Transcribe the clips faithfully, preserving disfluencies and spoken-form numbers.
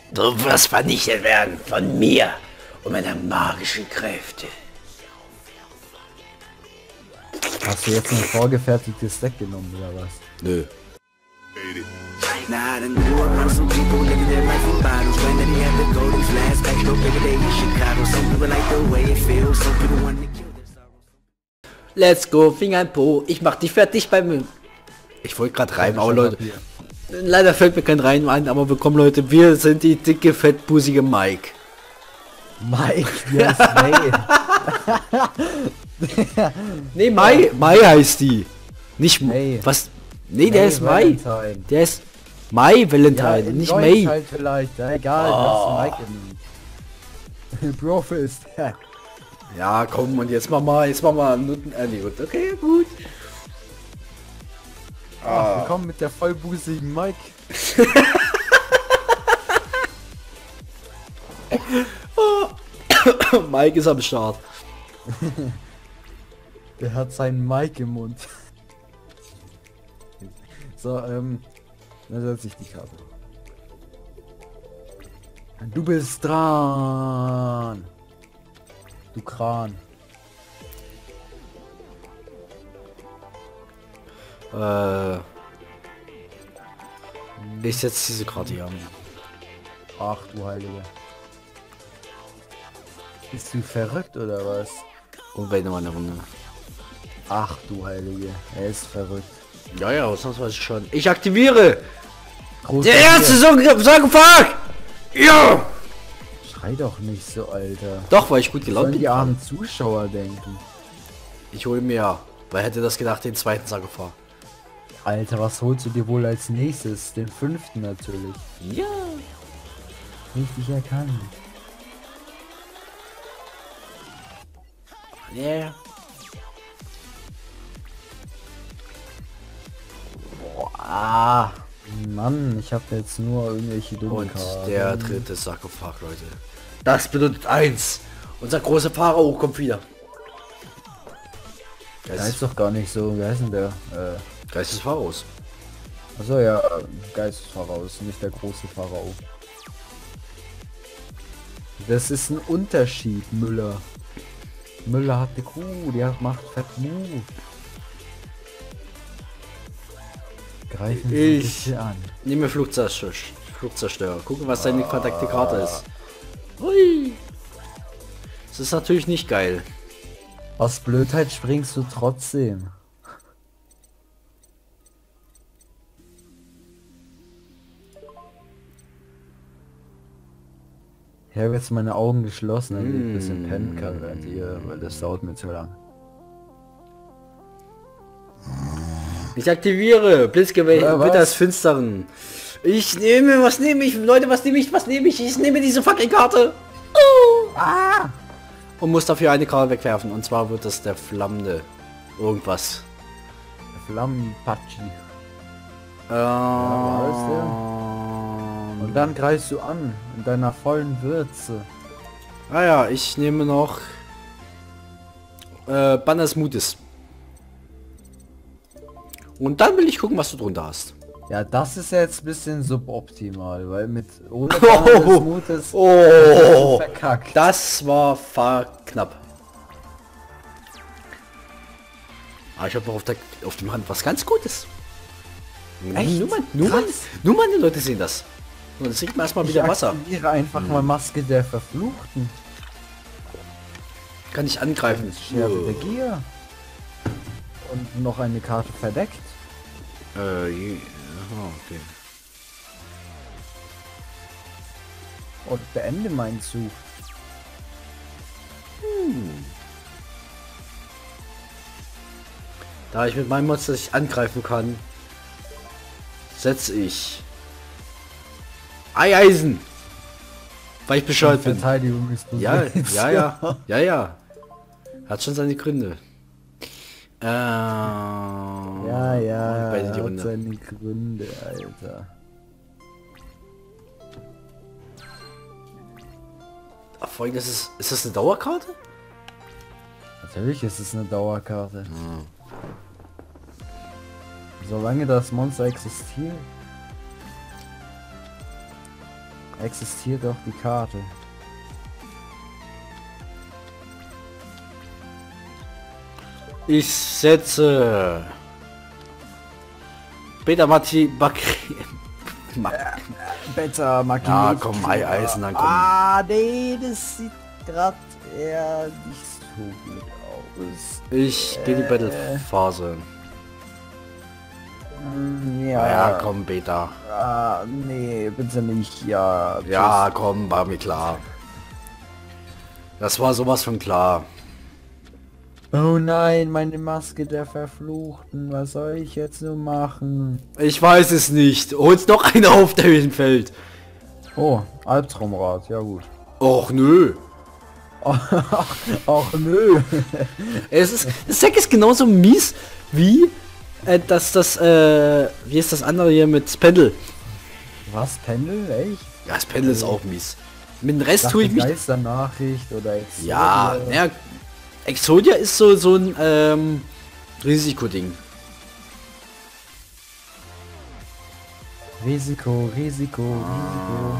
Du wirst vernichtet werden von mir und meiner magischen Kräfte. Hast du jetzt ein vorgefertigtes Deck genommen oder was? Nö. Let's go, Finger in Po. Ich mach dich fertig beim... Ich wollte gerade reimen, aber Leute... Leider fällt mir kein Reim ein, aber willkommen Leute, wir sind die dicke, fettbusige Mike. Mike, yes, May. Nee, Mai, Mai heißt die. Nicht May. Was? Nee, May der ist Mai. Valentine. Der ist Mai Valentine, Ja, nicht Deutsch May. halt vielleicht, ja, egal, Oh. das ist Mike. Brofist. Ja, komm, und jetzt mach mal, jetzt mach mal Minuten. Äh, nee, gut, okay, gut. Ah. Willkommen mit der vollbusigen Mike. Mike ist am Start. Der hat seinen Mike im Mund. So, ähm, da setze ich die Karte. Du bist dran. Du Kran. Äh, ich setze diese Karte hier an. Ach du Heilige. Bist du verrückt oder was? Und wenn mal eine Runde. Ach du Heilige, er ist verrückt. Ja, ja, sonst weiß ich schon. Ich aktiviere! Groß Der erste Sarkophag! Ja! Schrei doch nicht so, Alter. Doch, weil ich gut Was gelaunt sollen bin. die armen Zuschauer denken? Ich hole mir ja. Wer hätte das gedacht, den zweiten Sarkophag? Alter, was holst du dir wohl als nächstes? Den fünften natürlich. Ja. Richtig erkannt. Yeah. Ah, Mann, ich habe jetzt nur irgendwelche dummen Und Karten. der dritte Sarkophag, Leute. Das bedeutet eins. Unser großer Pharao kommt wieder. Der Geist, ist doch gar nicht so, wer ist denn der? Äh, Geist des Pharaos. achso, ja, Geist voraus, nicht der große Pharao. Das ist ein Unterschied, Müller. Müller hat die Kuh, die hat macht fett Move. Greifen Sie Ich- bitte an. Nehmen wir Flugzerstörer. Flugzerstörer. Gucken, was seine verdeckte Karte ist. Hui. Das ist natürlich nicht geil. Aus Blödheit springst du trotzdem. Ich habe jetzt meine Augen geschlossen, damit ich ein bisschen pennen kann, während ihr, weil das dauert mir zu lang. Ich aktiviere Blitzgewehr Ja, was? Ritter des Finsteren. Ich nehme, was nehme ich? Leute, was nehme ich? Was nehme ich? Ich nehme diese fucking Karte. Uh. Ah! Und muss dafür eine Karte wegwerfen. Und zwar wird das der flammende irgendwas. Flammenpatschi. Ähm, Und dann greifst du an, in deiner vollen Würze. ah ja, ich nehme noch äh, Banner des Mutes. Und dann will ich gucken, was du drunter hast. Ja, das ist jetzt ein bisschen suboptimal, weil mit ohne Banner des Mutes Oh, verkackt. das war knapp. Aber ich habe noch auf der auf dem Hand was ganz Gutes. Echt? Nur mal, nur, mal, Krass. nur meine Leute sehen das. Und jetzt sieht man erstmal Ich wieder Wasser. aktiviere einfach mal Maske der Verfluchten. Kann ich angreifen. Scherbe der Gier. Und noch eine Karte verdeckt. Äh, je, aha, okay. Und beende meinen Zug. Da ich mit meinem Monster nicht angreifen kann, setze ich Eisen. Weil ich bescheuert bin. Verteidigung ist Ja, besetzt. ja, ja, ja, ja. Hat schon seine Gründe. Äh, Ja, ja, beide die hat Runde. seine Gründe, Alter. Ach, Freunde, ist, es, ist das eine Dauerkarte? Natürlich ist es eine Dauerkarte. Solange das Monster existiert. Existiert doch die Karte. Ich setze Beta Mati Bakri. Beta Maki. Ja, komm, Ei Eisen, dann komm. Ah, nee, das sieht gerade eher nicht so gut aus. Ich gehe die Äh. Battle-Phase. Mm, Ja. Ja, ja, komm, Beta. Ah, nee, bitte nicht. Ja, Ja, komm, war mir klar. Das war sowas von klar. Oh nein, meine Maske der Verfluchten. Was soll ich jetzt nur machen? Ich weiß es nicht. Hol's noch einer auf, der hinfällt. Oh, Albtraumrad. Ja gut. Och nö. Ach nö. Es ist, das Deck ist genauso mies wie äh, dass das, äh, wie ist das andere hier mit Pendel? Was, Pendel? Echt? Ja, das Pendel ist auch mies. Mit dem Rest tue ich mich... Geisternachricht oder Exodia. Ja, ja, Exodia ist so, so ein ähm, Risikoding. Risiko, Risiko, Risiko.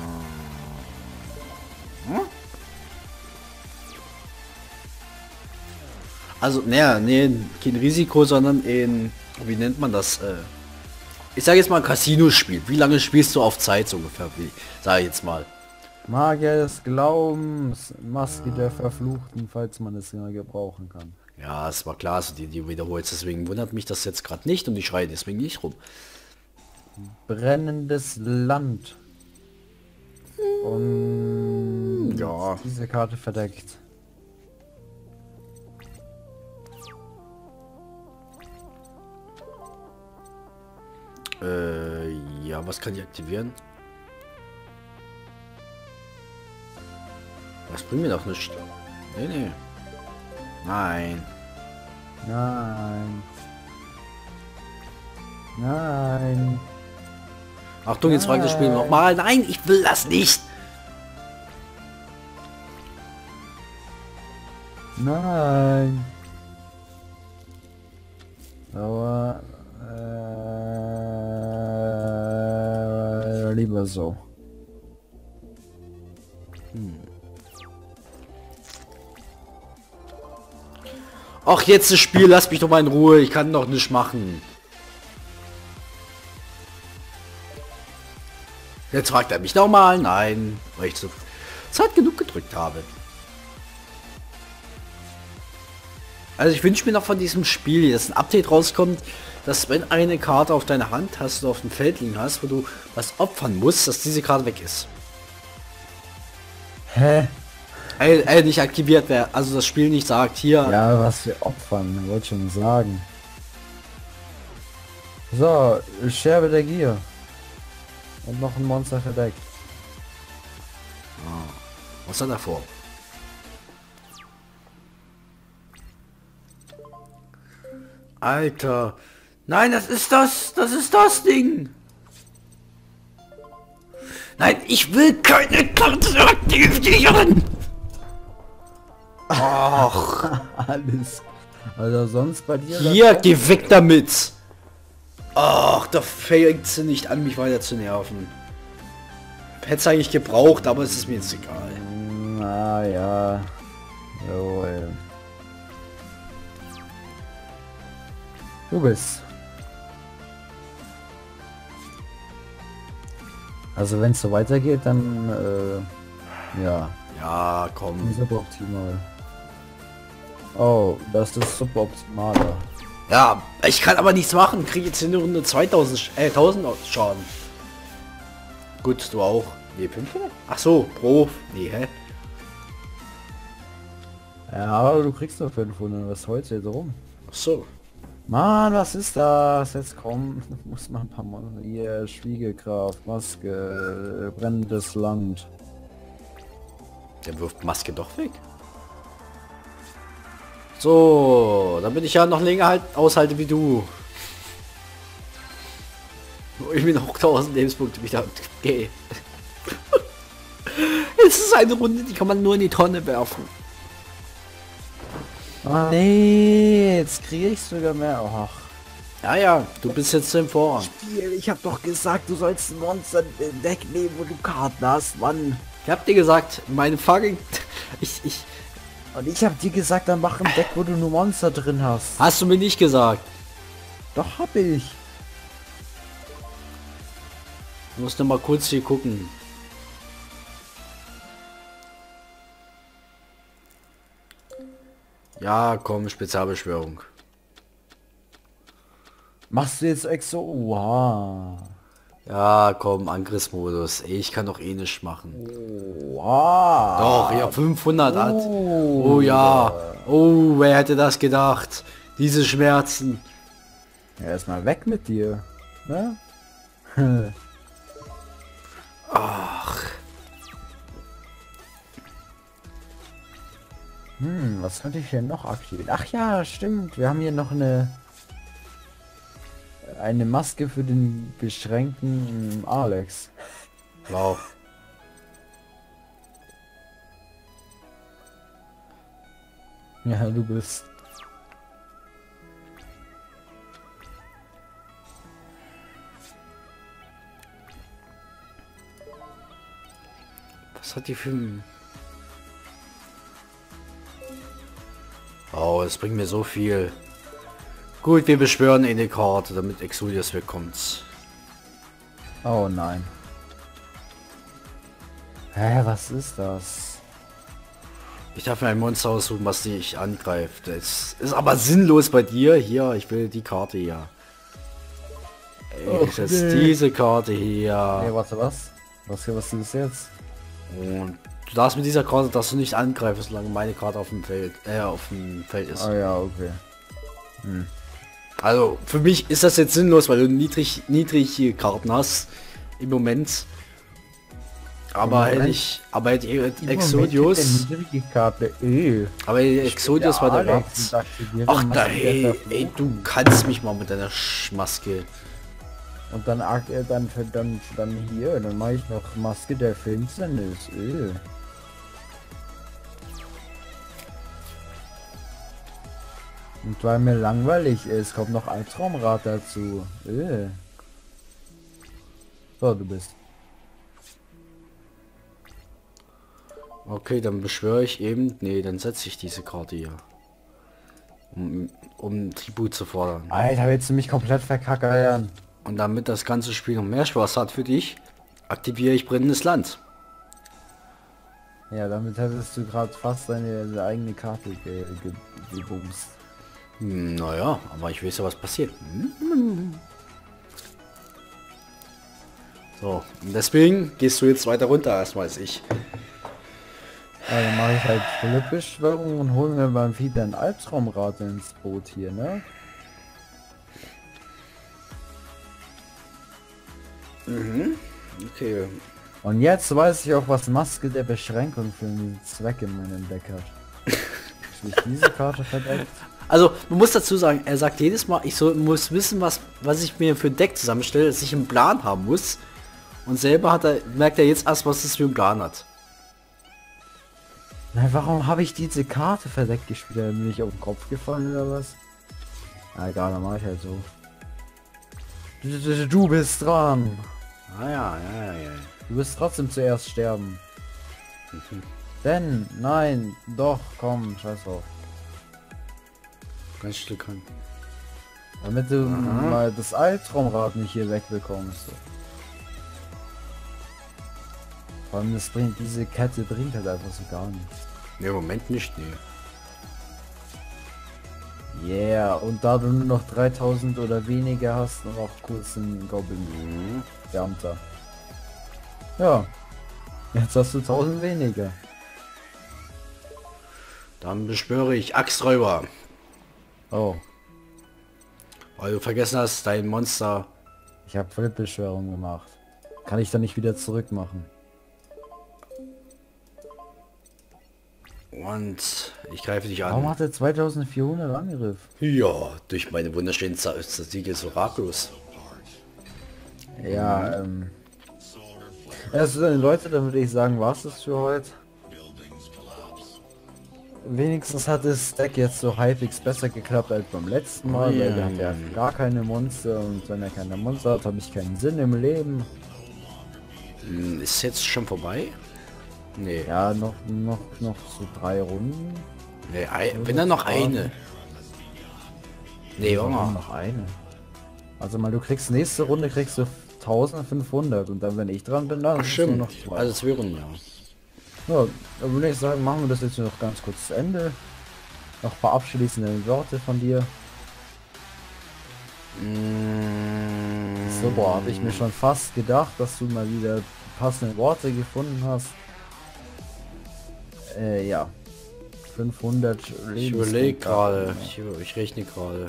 Also, naja, nee, kein Risiko, sondern in, wie nennt man das? Äh, ich sage jetzt mal Casino-Spiel. Wie lange spielst du auf Zeit so ungefähr? Wie, sag ich jetzt mal. Magier des Glaubens, Maske der Verfluchten, falls man es ja gebrauchen kann. Ja, es war klar, also die, die wiederholst, deswegen wundert mich das jetzt gerade nicht und ich schreie deswegen nicht rum. Brennendes Land. Und Ja. diese Karte verdeckt. Äh, ja, was kann ich aktivieren? Das bringt mir doch nicht. Nee, nee. Nein. Nein. Nein. Achtung, jetzt fragt das Spiel nochmal. Nein, ich will das nicht. Nein. Aber äh, lieber so. Ach, jetzt das Spiel, lass mich doch mal in Ruhe. Ich kann doch nicht machen. Jetzt fragt er mich nochmal. Nein, weil ich so Zeit genug gedrückt habe. Also ich wünsche mir noch von diesem Spiel, dass ein Update rauskommt, dass wenn eine Karte auf deiner Hand hast, du auf dem Feld liegen hast, wo du was opfern musst, dass diese Karte weg ist. Hä? Äh, äh, nicht aktiviert wäre, also das Spiel nicht sagt, hier. Ja, was für Opfern, wollte schon sagen. So, Scherbe der Gier. Und noch ein Monster verdeckt. Was hat er vor? Alter. Nein, das ist das. Das ist das Ding. Nein, ich will keine Karte aktivieren. Ach. Alles. Also sonst bei dir... Hier, geh weg damit. Ach, da fängt sie nicht an, mich weiter zu nerven. Hätte es eigentlich gebraucht, aber es ist mir jetzt egal. Na ja. Jawohl. Du bist. Also wenn es so weitergeht, dann äh, ja. Ja, komm. Suboptimal. Oh, das ist suboptimaler. Ja, ich kann aber nichts machen. Kriege jetzt in der Runde zweitausend, Sch- äh, tausend Schaden. Gut, du auch. Nee, fünfhundert? Ach so, pro. Nee, hä? Ja, aber du kriegst nur fünfhundert. Was heute jetzt rum? Ach so. Mann, was ist das? Jetzt komm, muss man ein paar Mal hier, Schwiegekraft, Maske, brennendes Land. Der wirft Maske doch weg. So, damit ich ja noch länger halt aushalte wie du. Wo ich mir noch tausend Lebenspunkte wieder gehe. Es ist eine Runde, die kann man nur in die Tonne werfen. Oh nee, jetzt kriege ich sogar mehr. Ach, Ja, ja, du bist jetzt im Vorrang. Spiel, ich hab doch gesagt, du sollst ein Monster wegnehmen, wo du Karten hast, Mann. Ich hab dir gesagt, meine fucking... Ich, ich... Und ich hab dir gesagt, dann mach ein Deck, wo du nur Monster drin hast. Hast du mir nicht gesagt. Doch, hab ich. Du musst noch mal kurz hier gucken. Ja, komm, Spezialbeschwörung. Machst du jetzt Exo? Wow. Ja, komm, Angriffsmodus. Ey, ich kann doch eh nicht machen. Wow. Doch, ja, fünfhundert hat. Oh, Oh ja. Oh, wer hätte das gedacht? Diese Schmerzen. Ja, erstmal weg mit dir. Ne? Ach. Hm, was könnte ich denn noch aktivieren? Ach ja, stimmt. Wir haben hier noch eine eine Maske für den beschränkten Alex. Wow. Ja, du bist. Was hat die für ein... Oh, es bringt mir so viel. Gut, wir beschwören eine Karte, damit Exodius wegkommt. Oh nein. Hä, was ist das? Ich darf mir ein Monster aussuchen, was dich angreift. Das ist aber sinnlos bei dir. Hier, ich will die Karte hier. Ich setze nee. diese Karte hier. Nee, warte, was? Was, was ist das jetzt? Und du darfst mit dieser Karte, dass du nicht angreifst, solange meine Karte auf dem Feld, äh, auf dem Feld ist. Ah ja, okay. Hm. Also für mich ist das jetzt sinnlos, weil du niedrig, niedrige Karten hast im Moment. Aber Im hätte Moment- ich, aber hätte ich Im Exodius, Moment kriegt der niedrige Karte. Äh. aber Exodius war der Alex Rat. und aktiviert Ach dann da, Maske der ey, Verfluchung. ey, du kannst mich mal mit deiner Schmaske. Und dann ak- äh, dann dann dann hier, dann mache ich noch Maske der Finsternis. Äh. Und weil mir langweilig ist, kommt noch Albtraumrad dazu. Äh. So, du bist. Okay, dann beschwöre ich eben, nee, dann setze ich diese Karte hier. Um, um Tribut zu fordern. Alter, willst du mich komplett verkackern? Und damit das ganze Spiel noch mehr Spaß hat für dich, aktiviere ich brennendes Land. Ja, damit hättest du gerade fast deine eigene Karte ge ge gebumst. Hm, naja, aber ich weiß ja, was passiert. Hm? So, und deswegen gehst du jetzt weiter runter erstmal als ich. Ja, dann mache ich halt Philipp-Beschwörung und hole mir beim wieder ein Albtraumrad ins Boot hier, ne? Mhm. Okay. Und jetzt weiß ich auch, was Maske der Beschränkung für einen Zweck in meinem Deck hat. Ist nicht diese Karte verdeckt? Also, man muss dazu sagen, er sagt jedes Mal, ich so, muss wissen, was, was ich mir für ein Deck zusammenstelle, dass ich einen Plan haben muss. Und selber hat er, merkt er jetzt erst, was es für einen Plan hat. Na, warum habe ich diese Karte verdeckt gespielt? Bin ich auf den Kopf gefallen oder was? Na egal, dann mache ich halt so. Du, du, du bist dran. Ah ja, ja, ja, ja. Du wirst trotzdem zuerst sterben. Denn, nein, doch, komm, scheiß drauf. Ganz still kann. Damit du Aha. mal das Albtraumrad nicht hier wegbekommst. Vor allem das bringt, diese Kette bringt halt einfach so gar nichts. Ne, im Moment nicht, ne. Yeah, und da du nur noch dreitausend oder weniger hast, noch kurz einen Goblin Mhm. Beamter. Ja, jetzt hast du tausend weniger. Dann beschwöre ich Axträuber. Oh, Weil du vergessen hast, dein Monster. ich habe Feldbeschwörung gemacht. Kann ich dann nicht wieder zurück machen? Und ich greife dich Warum an. hat er zweitausendvierhundert Angriff? Ja, durch meine wunderschönen Siege des Orakels. Ja, ähm... Also Leute, dann würde ich sagen, war's das für heute. wenigstens hat das Deck jetzt so halbwegs besser geklappt als beim letzten Mal, Oh, weil ja, der hat ja ja. gar keine Monster und wenn er keine Monster hat, habe ich keinen Sinn im Leben. Hm, ist jetzt schon vorbei? Nee. Ja, noch, noch, noch so drei Runden. Nee, ein, wenn dann noch eine. Nee, Warum Junge. noch eine? Also mal, du kriegst nächste Runde kriegst du eintausendfünfhundert und dann wenn ich dran bin, dann Ach, ist es nur stimmt. noch zwei. Also zwei Runden, ja. Ja, dann würde ich sagen, machen wir das jetzt noch ganz kurz zu Ende. Noch ein paar abschließende Worte von dir. Mm, So, boah, habe ich mir schon fast gedacht, dass du mal wieder passende Worte gefunden hast. Äh, ja. fünfhundert Ich überlege gerade. Ich, über- ich rechne gerade.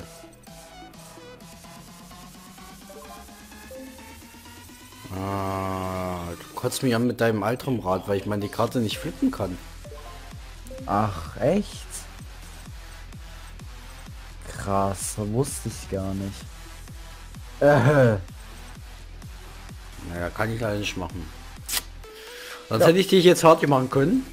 Ah, du kotzt mich an mit deinem Altrumrad, weil ich meine die Karte nicht flippen kann. Ach, echt? Krass, wusste ich gar nicht. Äh, Naja, kann ich leider nicht machen. Sonst Ja. hätte ich dich jetzt hart machen können.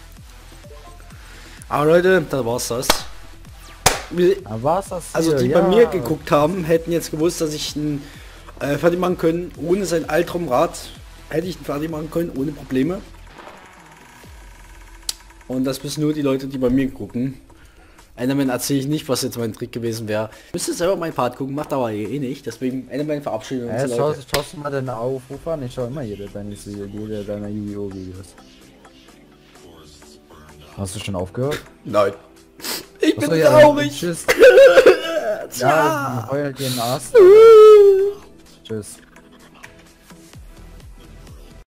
Aber Leute, da war's das. Wir- da war's das Also hier, die ja. bei mir geguckt haben, hätten jetzt gewusst, dass ich einen äh, fertig machen können. Ohne sein Altrumrad hätte ich ihn fertig machen können, ohne Probleme. Und das wissen nur die Leute, die bei mir gucken. Enderman erzähle ich nicht, was jetzt mein Trick gewesen wäre. Müsste selber meinen Part gucken, macht aber eh nicht. Deswegen Enderman verabschieden wir uns. Äh, Leute. schaust, schaust du mal deine Aufrufe an? Ich schaue immer jede deine, jede deiner Yu-Gi-Oh! Videos. Hast du schon aufgehört? Nein. Ich bin Achso, ja, traurig. Tschüss. Tja. Ja, heult dir den Ast. Tschüss.